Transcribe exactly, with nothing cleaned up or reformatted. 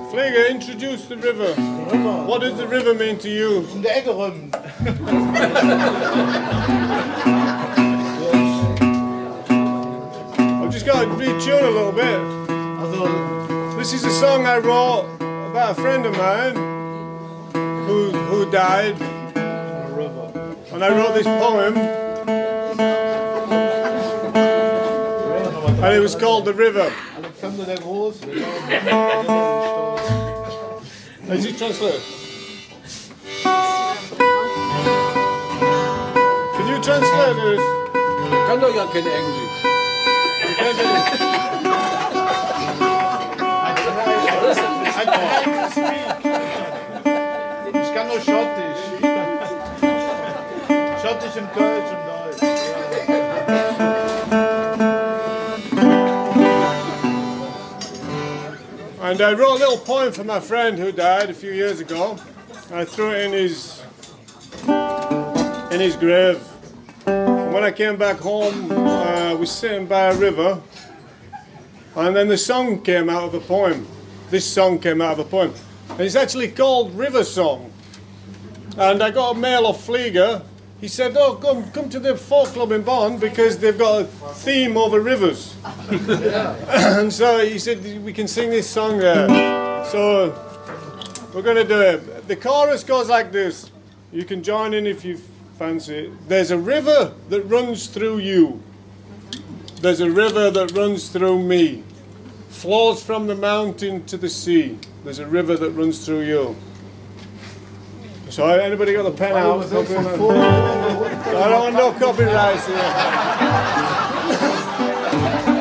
Flieger, introduce the river. River. What does the river mean to you? In der Ecke rum. I've just got to retune a little bit. Also, This is a song I wrote about a friend of mine who, who died. a river. And I wrote this poem. And it was called The River. Alexander der Große. Is it translate? Can you translate this? Ich kann doch ja kein Englisch. Ich kann nur Schottisch. Schottisch und Kölsch und Deutsch. And I wrote a little poem for my friend who died a few years ago. I threw it in his in his grave. And when I came back home, uh, I was sitting by a river, and then the song came out of a poem. This song came out of a poem. And it's actually called River Song. And I got a mail off Flieger. He said, oh, come, come to the folk club in Bond because they've got a theme over rivers. And so he said, we can sing this song there. So we're going to do it. The chorus goes like this. You can join in if you fancy it. There's a river that runs through you. There's a river that runs through me. Flows from the mountain to the sea. There's a river that runs through you. So anybody got the pen out? I don't want no copyrights here.